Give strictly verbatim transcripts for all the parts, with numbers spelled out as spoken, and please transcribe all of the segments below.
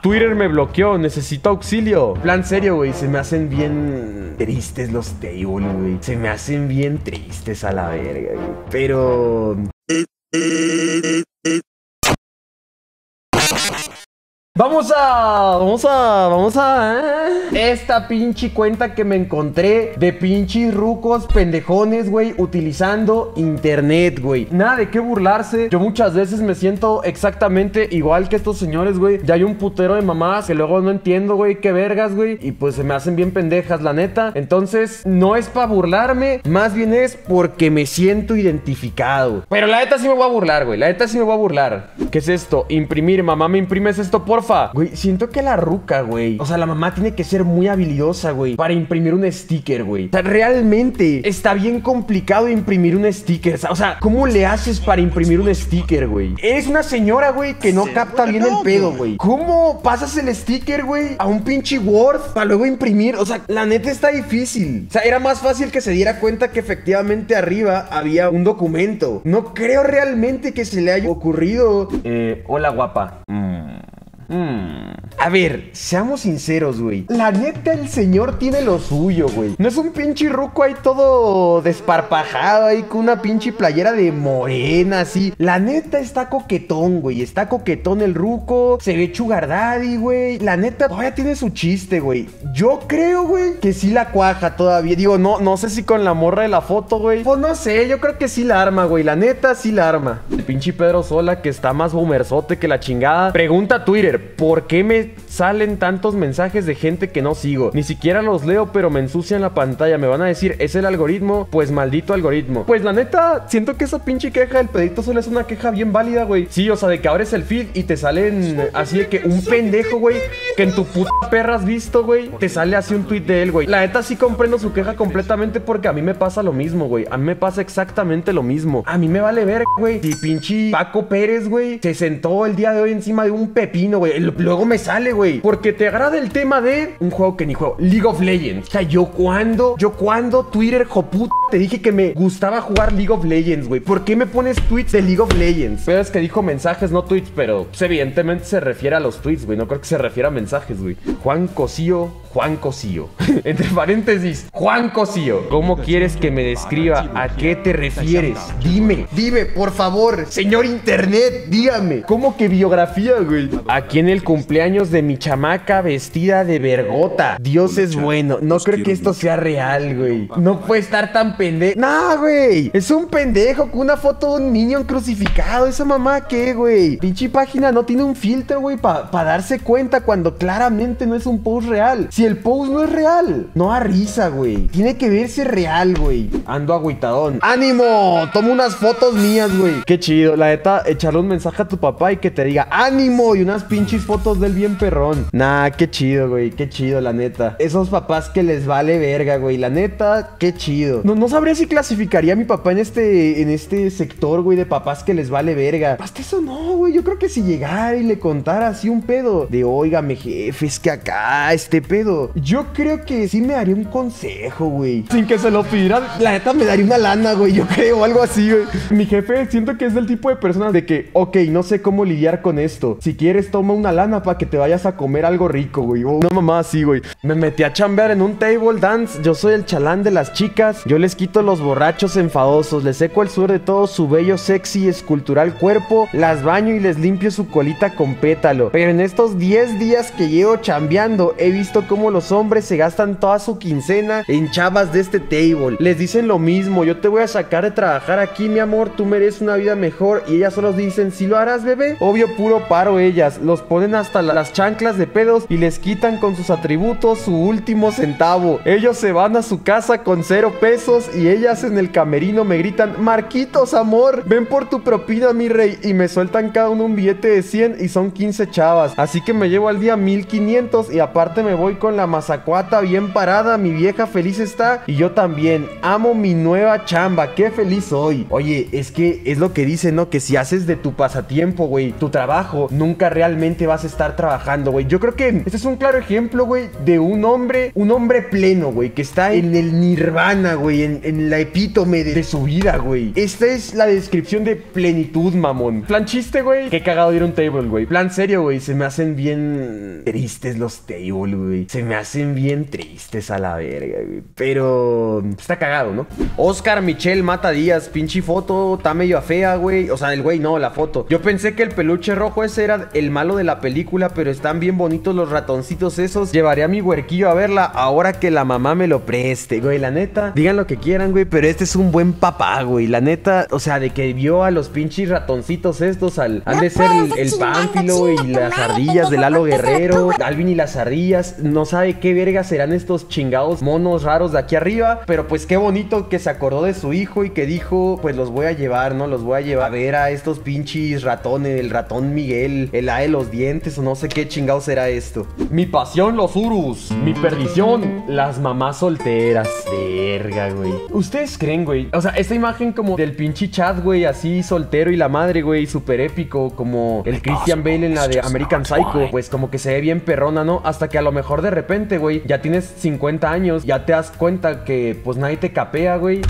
Twitter me bloqueó, necesito auxilio. Plan serio, güey, se me hacen bien tristes los tables, güey. Se me hacen bien tristes a la verga, güey. Pero... Vamos a... Vamos a... Vamos a... ¿eh? Esta pinche cuenta que me encontré de pinches rucos pendejones, güey, utilizando internet, güey. Nada de qué burlarse. Yo muchas veces me siento exactamente igual que estos señores, güey. Ya hay un putero de mamás que luego no entiendo, güey, qué vergas, güey. Y pues se me hacen bien pendejas, la neta. Entonces, no es para burlarme, más bien es porque me siento identificado. Pero la neta sí me voy a burlar, güey. La neta sí me voy a burlar. ¿Qué es esto? Imprimir. Mamá, ¿me imprimes esto, por Güey, siento que la ruca, güey, o sea, la mamá tiene que ser muy habilidosa, güey, para imprimir un sticker, güey. O sea, realmente está bien complicado imprimir un sticker. O sea, ¿cómo le haces para imprimir un sticker, güey? Eres una señora, güey, que no capta bien el pedo, güey. ¿Cómo pasas el sticker, güey, a un pinche Word para luego imprimir? O sea, la neta está difícil. O sea, era más fácil que se diera cuenta que efectivamente arriba había un documento. No creo realmente que se le haya ocurrido. Eh, hola, guapa. Mm. Hmm. A ver, seamos sinceros, güey. La neta, el señor tiene lo suyo, güey. No es un pinche ruco ahí todo desparpajado ahí con una pinche playera de morena, así. La neta está coquetón, güey. Está coquetón el ruco. Se ve sugar daddy, güey. La neta todavía tiene su chiste, güey. Yo creo, güey, que sí la cuaja todavía. Digo, no, no sé si con la morra de la foto, güey. Pues no sé, yo creo que sí la arma, güey. La neta sí la arma. El pinche Pedro Sola, que está más boomerzote que la chingada. Pregunta a Twitter: ¿por qué me salen tantos mensajes de gente que no sigo? Ni siquiera los leo, pero me ensucian la pantalla. Me van a decir, ¿es el algoritmo? Pues maldito algoritmo. Pues la neta, siento que esa pinche queja del Pedrito Sola es una queja bien válida, güey. Sí, o sea, de que abres el feed y te salen así de que un pendejo, güey, que en tu puta perra has visto, güey, te sale así un tweet de él, güey. La neta sí comprendo su queja completamente, porque a mí me pasa lo mismo, güey. A mí me pasa exactamente lo mismo. A mí me vale ver, güey, si pinche Paco Pérez, güey, se sentó el día de hoy encima de un pepino, güey. Luego me sale, güey, porque te agrada el tema de un juego que ni juego, League of Legends. O sea, yo cuando, yo cuando Twitter, joputa, te dije que me gustaba jugar League of Legends, güey. ¿Por qué me pones tweets de League of Legends? Pero es que dijo mensajes, no tweets, pero pues, evidentemente se refiere a los tweets, güey. No creo que se refiera a mensajes, güey. Juan Cosío, Juan Cosío. Entre paréntesis, Juan Cosío. ¿Cómo quieres que me describa? ¿A qué te refieres? Dime, dime, por favor, señor internet, dígame. ¿Cómo que biografía, güey? Aquí en el cumpleaños de mi chamaca vestida de vergota. Dios es bueno. No creo que esto sea real, güey. No puede estar tan pendejo. No, güey. Es un pendejo con una foto de un niño crucificado. ¿Esa mamá qué, güey? Pinche página no tiene un filtro, güey, para pa darse cuenta cuando claramente no es un post real. Si el post no es real, no da risa, güey. Tiene que verse real, güey. Ando agüitadón. ¡Ánimo! Toma unas fotos mías, güey. Qué chido. La neta, echarle un mensaje a tu papá y que te diga ¡ánimo! Y unas pinches fotos del bien perrón. Nah, qué chido, güey. Qué chido, la neta. Esos papás que les vale verga, güey. La neta, qué chido. No, no sabría si clasificaría a mi papá en este, en este sector, güey, de papás que les vale verga. Hasta eso no, güey. Yo creo que si llegara y le contara así un pedo de, óigame, jefe, es que acá, este pedo, yo creo que sí me daría un consejo, güey. Sin que se lo pidieran, la neta me daría una lana, güey. Yo creo, algo así, güey. Mi jefe siento que es del tipo de personas de que, ok, no sé cómo lidiar con esto. Si quieres, toma una lana para que te vayas a comer algo rico, güey. Una mamá así, güey. Me metí a chambear en un table dance. Yo soy el chalán de las chicas. Yo les quito los borrachos enfadosos. Les seco el sudor de todo su bello, sexy, escultural cuerpo. Las baño y les limpio su colita con pétalo. Pero en estos diez días que llevo chambeando, he visto cómo los hombres se gastan toda su quincena en chavas de este table. Les dicen lo mismo: yo te voy a sacar de trabajar aquí, mi amor. Tú mereces una vida mejor. Y ellas solo dicen: ¿sí lo harás, bebé? Obvio, puro paro ellas. Los ponen hasta las chanclas de pedos y les quitan con sus atributos su último centavo. Ellos se van a su casa con cero pesos y ellas en el camerino me gritan: Marquitos, amor, ven por tu propina, mi rey. Y me sueltan cada uno un billete de cien y son quince chavas. Así que me llevo al día mil quinientos y aparte me voy con la mazacuata bien parada. Mi vieja feliz está y yo también. Amo mi nueva chamba, qué feliz soy. Oye, es que es lo que dicen, ¿no? Que si haces de tu pasatiempo, güey, tu trabajo, nunca realmente vas a estar trabajando, güey. Yo creo que este es un claro ejemplo, güey, de un hombre, un hombre pleno, güey, que está en el nirvana, güey, en, en la epítome de, de su vida, güey. Esta es la descripción de plenitud, mamón. Plan chiste, güey, qué cagado ir a un table, güey. Plan serio, güey, se me hacen bien tristes los tables, güey. Se me hacen bien tristes a la verga, güey. Pero está cagado, ¿no? Oscar Michel Mata Díaz, pinche foto, está medio fea, güey. O sea, el güey, no, la foto. Yo pensé que el peluche rojo ese era el malo de la película, pero están bien bonitos los ratoncitos esos. Llevaré a mi huerquillo a verla ahora que la mamá me lo preste, güey. La neta, digan lo que quieran, güey, pero este es un buen papá, güey. La neta, o sea, de que vio a los pinches ratoncitos estos, al, han de ser el, el Pánfilo y las ardillas de Lalo Guerrero, Alvin y las ardillas. No sabe qué verga serán estos chingados monos raros de aquí arriba, pero pues qué bonito que se acordó de su hijo y que dijo, pues los voy a llevar, ¿no? Los voy a llevar a ver a estos pinches ratones, el ratón Miguel, el A de los dientes o no sé qué chingados será esto. Mi pasión, los urus. Mi perdición, las mamás solteras. Verga, güey. ¿Ustedes creen, güey? O sea, esta imagen como del pinche Chad, güey, así soltero y la madre, güey, súper épico, como el Christian Bale en la de American Psycho, pues como que se ve bien perrona, ¿no? Hasta que a lo mejor de repente, güey, ya tienes cincuenta años, ya te das cuenta que pues nadie te capea, güey,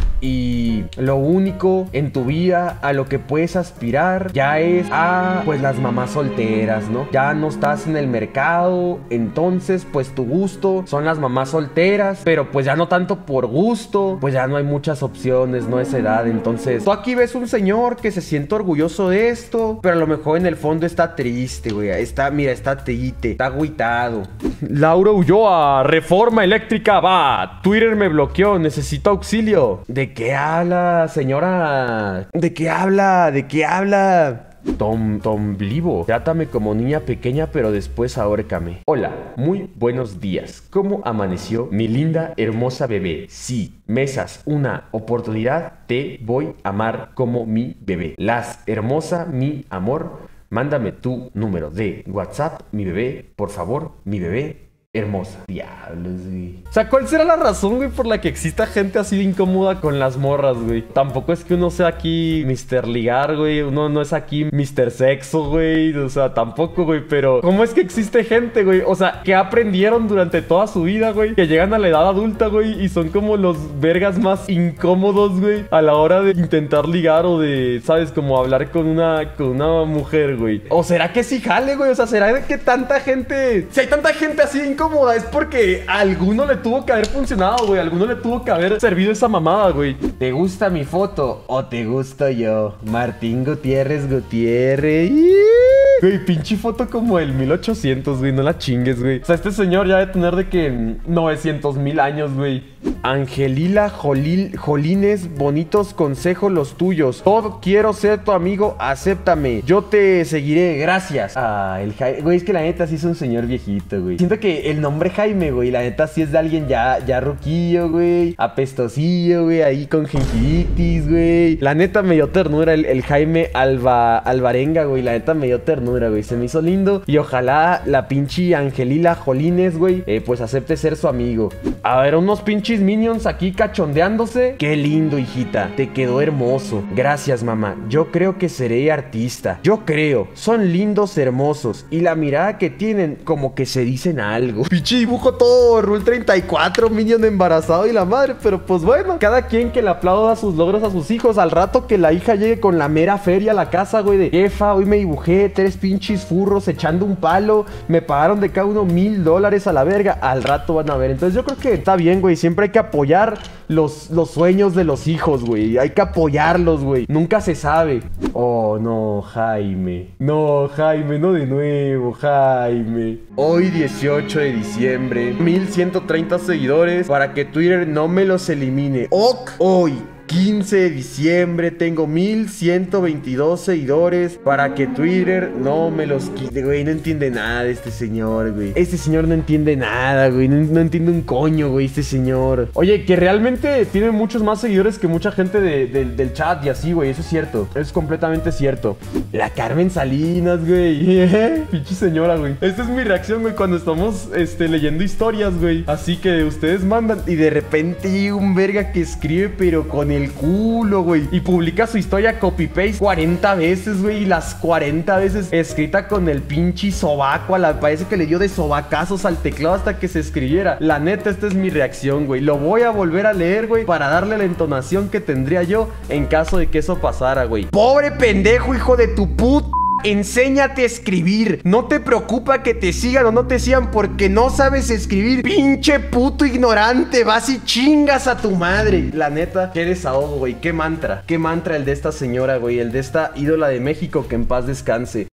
y lo único en tu vida a lo que puedes aspirar ya es a pues las mamás solteras, ¿no? Ya no estás en el mercado, entonces pues tu gusto son las mamás solteras, pero pues ya no tanto por gusto, pues ya no hay muchas opciones, ¿no? Esa edad, entonces tú aquí ves un señor que se siente orgulloso de esto, pero a lo mejor en el fondo está triste, güey, está, mira, está triste, está agüitado. Laura Ulloa, reforma eléctrica va, Twitter me bloqueó, necesito auxilio. ¿De qué habla, señora? ¿De qué habla? ¿De qué habla? Tom, Tom Blivo, trátame como niña pequeña, pero después ahórcame. Hola, muy buenos días. ¿Cómo amaneció mi linda, hermosa bebé? Sí, mesas, una oportunidad, te voy a amar como mi bebé. Las, hermosa, mi amor, mándame tu número de WhatsApp, mi bebé, por favor, mi bebé. Hermosa. Diablos, güey. O sea, ¿cuál será la razón, güey, por la que exista gente así de incómoda con las morras, güey? Tampoco es que uno sea aquí mister Ligar, güey. Uno no es aquí mister Sexo, güey. O sea, tampoco, güey. Pero, ¿cómo es que existe gente, güey? O sea, que aprendieron durante toda su vida, güey, que llegan a la edad adulta, güey, y son como los vergas más incómodos, güey, a la hora de intentar ligar o de, ¿sabes? Como hablar con una, con una mujer, güey. ¿O será que sí jale, güey? O sea, ¿será que tanta gente... Si hay tanta gente así incómoda, es porque a alguno le tuvo que haber funcionado, güey. A alguno le tuvo que haber servido esa mamada, güey. ¿Te gusta mi foto o te gusto yo? Martín Gutiérrez Gutiérrez. Güey, pinche foto como el mil ochocientos, güey. No la chingues, güey. O sea, este señor ya debe tener de que novecientos mil años, güey. Angelila Jolil, Jolines, bonitos consejos los tuyos. Todo quiero ser tu amigo, acéptame. Yo te seguiré, gracias. Ah, el Jaime. Güey, es que la neta sí es un señor viejito, güey. Siento que el nombre Jaime, güey, la neta sí es de alguien ya, ya ruquillo, güey. Apestosillo, güey, ahí con gingivitis, güey. La neta me dio ternura el, el Jaime Alba, Alvarenga, güey. La neta me dio ternura, güey. Se me hizo lindo. Y ojalá la pinche Angelila Jolines, güey, eh, pues acepte ser su amigo. A ver, unos pinches minions aquí cachondeándose. Qué lindo, hijita. Te quedó hermoso. Gracias, mamá. Yo creo que seré artista. Yo creo. Son lindos, hermosos. Y la mirada que tienen, como que se dicen algo. Pinche dibujo todo Rule treinta y cuatro, minion embarazado y la madre. Pero pues bueno, cada quien que le aplauda sus logros a sus hijos. Al rato que la hija llegue con la mera feria a la casa, güey, de jefa, hoy me dibujé tres pinches furros echando un palo. Me pagaron de cada uno mil dólares a la verga. Al rato van a ver. Entonces yo creo que está bien, güey. Siempre hay que apoyar los, los sueños de los hijos, güey. Hay que apoyarlos, güey. Nunca se sabe. Oh, no, Jaime. No, Jaime, no de nuevo, Jaime. Hoy, dieciocho de diciembre, mil ciento treinta seguidores para que Twitter no me los elimine. Ok, hoy, quince de diciembre, tengo mil ciento veintidós seguidores para que Twitter no me los quite. Güey, no entiende nada este señor, güey. Este señor no entiende nada, güey. No, no entiende un coño, güey, este señor. Oye, que realmente tiene muchos más seguidores que mucha gente de, de, del chat y así, güey. Eso es cierto. Es completamente cierto. La Carmen Salinas, güey. Pinche señora, güey. Esta es mi reacción, güey, cuando estamos este, leyendo historias, güey. Así que ustedes mandan y de repente llega un verga que escribe, pero con el el culo, güey. Y publica su historia copy-paste cuarenta veces, güey. Y las cuarenta veces escrita con el pinche sobaco. A la, parece que le dio de sobacazos al teclado hasta que se escribiera. La neta, esta es mi reacción, güey. Lo voy a volver a leer, güey, para darle la entonación que tendría yo en caso de que eso pasara, güey. Pobre pendejo, hijo de tu puta. Enséñate a escribir. No te preocupa que te sigan o no te sigan porque no sabes escribir. Pinche puto ignorante. Vas y chingas a tu madre. La neta, qué desahogo, güey. Qué mantra. Qué mantra el de esta señora, güey. El de esta ídola de México, que en paz descanse.